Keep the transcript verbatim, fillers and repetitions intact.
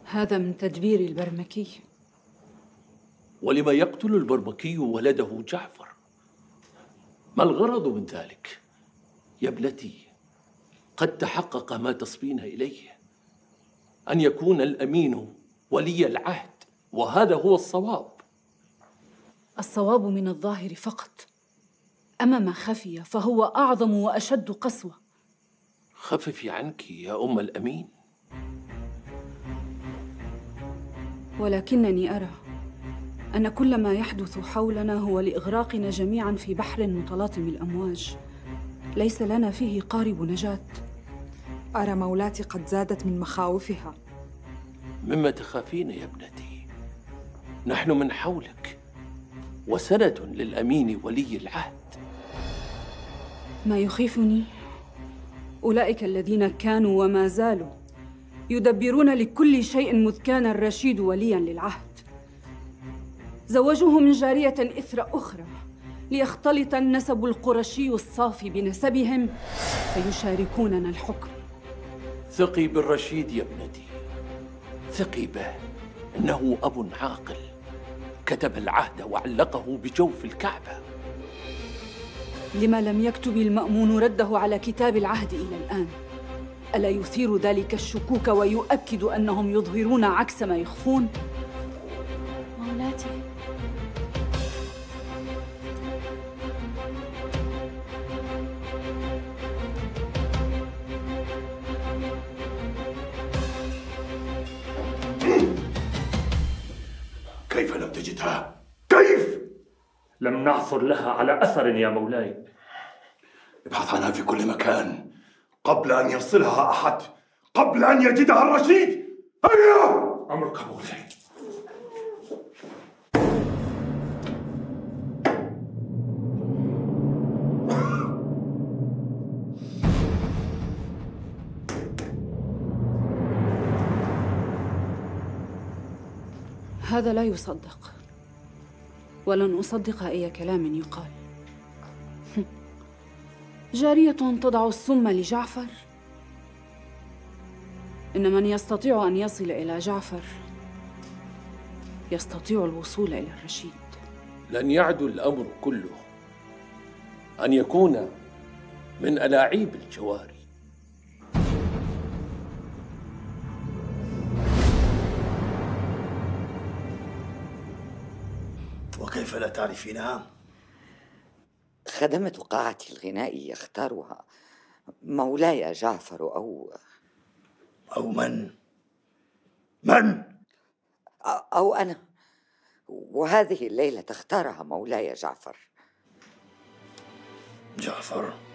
هذا من تدبير البرمكي. ولما يقتل البرمكي ولده جعفر؟ ما الغرض من ذلك؟ يا ابنتي، قد تحقق ما تصبين إليه، أن يكون الأمين ولي العهد، وهذا هو الصواب. الصواب من الظاهر فقط، أما ما خفي فهو أعظم وأشد قسوة. خففي عنك يا أم الأمين. ولكنني أرى أن كل ما يحدث حولنا هو لإغراقنا جميعاً في بحر متلاطم الأمواج، ليس لنا فيه قارب نجاة. أرى مولاتي قد زادت من مخاوفها. مما تخافين يا ابنتي؟ نحن من حولك، وسند للأمين ولي العهد. ما يخيفني أولئك الذين كانوا وما زالوا يدبرون لكل شيء مذ كان الرشيد ولياً للعهد. زوجوه من جارية إثر أخرى ليختلط النسب القرشي الصافي بنسبهم فيشاركوننا الحكم. ثقي بالرشيد يا ابنتي، ثقي به، إنه أب عاقل كتب العهد وعلقه بجوف الكعبة. لما لم يكتب المأمون رده على كتاب العهد إلى الآن؟ ألا يثير ذلك الشكوك ويؤكد أنهم يظهرون عكس ما يخفون؟ مولاتي، كيف لم تجدها؟ كيف؟ لم نعثر لها على أثر يا مولاي. ابحث عنها في كل مكان قبل أن يصلها أحد، قبل أن يجدها الرشيد. هيا! أمرك مولاي. هذا لا يصدق، ولن أصدق أي كلام يقال. جارية تضع السم لجعفر؟ إن من يستطيع أن يصل إلى جعفر يستطيع الوصول إلى الرشيد. لن يعدو الأمر كله أن يكون من ألاعيب الجواري. وكيف لا تعرفينها؟ خدمة قاعة الغناء يختارها مولاي جعفر أو أو من؟ من؟ أو أنا، وهذه الليلة اختارها مولاي جعفر. جعفر